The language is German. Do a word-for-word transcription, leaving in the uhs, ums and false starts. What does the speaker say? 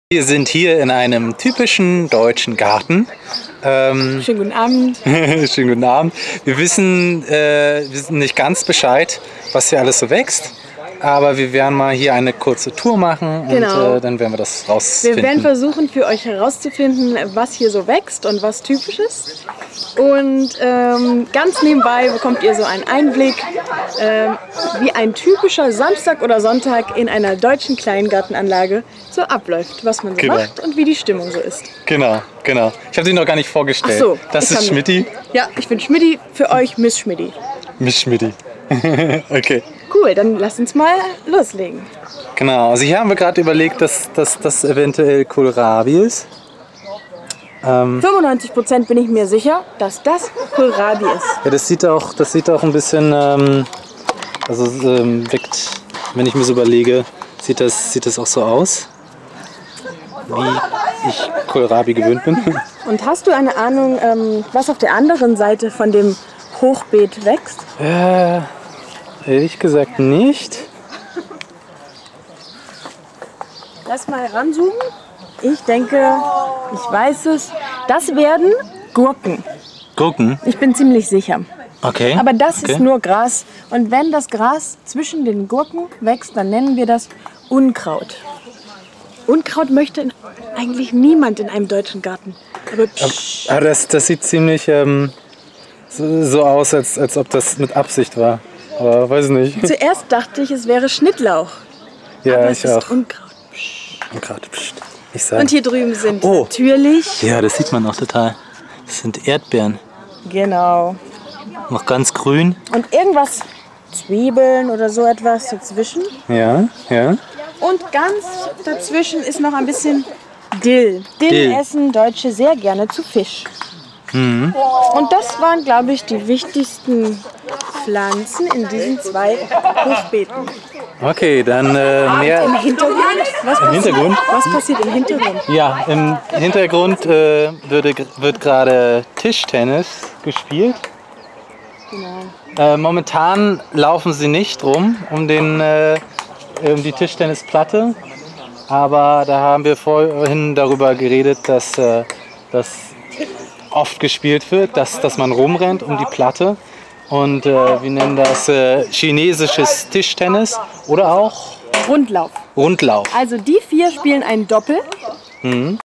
Wir sind hier in einem typischen deutschen Garten. Ähm, Schönen guten Abend. Schönen guten Abend. Wir wissen, äh, wir wissen nicht ganz Bescheid, was hier alles so wächst. Aber wir werden mal hier eine kurze Tour machen Genau. und äh, dann werden wir das rausfinden. Wir werden versuchen, für euch herauszufinden, was hier so wächst und was typisch ist. Und ähm, ganz nebenbei bekommt ihr so einen Einblick, ähm, wie ein typischer Samstag oder Sonntag in einer deutschen Kleingartenanlage so abläuft, was man so Genau. macht und wie die Stimmung so ist. Genau, genau. Ich habe dich noch gar nicht vorgestellt. Ach so, das ich ist kann- Schmidti. Ja, ich bin Schmidti, für euch Miss Schmidti. Miss Schmidti. Okay. Cool, dann lasst uns mal loslegen. Genau, also hier haben wir gerade überlegt, dass, dass das eventuell Kohlrabi ist. Ähm, fünfundneunzig Prozent bin ich mir sicher, dass das Kohlrabi ist. ja, das sieht auch, das sieht auch ein bisschen, ähm, also ähm, wirkt, wenn ich mir so überlege, sieht das, sieht das auch so aus, wie ich Kohlrabi gewöhnt bin. Und hast du eine Ahnung, ähm, was auf der anderen Seite von dem Hochbeet wächst? Äh, ehrlich gesagt nicht. Lass mal ranzoomen. Ich denke, ich weiß es. Das werden Gurken. Gurken? Ich bin ziemlich sicher. Okay. Aber das okay. ist nur Gras. Und wenn das Gras zwischen den Gurken wächst, dann nennen wir das Unkraut. Unkraut möchte eigentlich niemand in einem deutschen Garten. Aber psch, Aber das, das sieht ziemlich ähm, so, so aus, als, als ob das mit Absicht war. Aber weiß nicht. zuerst dachte ich, es wäre Schnittlauch. Ja, Aber ich es ist auch. Unkraut. Und gerade, pst, ich sag. Und hier drüben sind Oh. natürlich, Ja, das sieht man auch total. Das sind Erdbeeren. genau, Noch ganz grün. und irgendwas, Zwiebeln oder so etwas dazwischen. Ja, ja. Und ganz dazwischen ist noch ein bisschen Dill. Dill, Dill. essen Deutsche sehr gerne zu Fisch. Mhm. Und das waren, glaube ich, die wichtigsten Pflanzen in diesen zwei Hochbeeten. Okay, dann äh, mehr. Im Hintergrund, was Im passiert, Hintergrund? was passiert im Hintergrund? Ja, im Hintergrund äh, würde, wird gerade Tischtennis gespielt. Genau. Äh, momentan laufen sie nicht rum um, den, äh, um die Tischtennisplatte. Aber da haben wir vorhin darüber geredet, dass äh, das oft gespielt wird, dass, dass man rumrennt um die Platte. Und äh, wir nennen das äh, chinesisches Tischtennis oder auch Rundlauf. Rundlauf. Also die vier spielen ein Doppel. Mhm.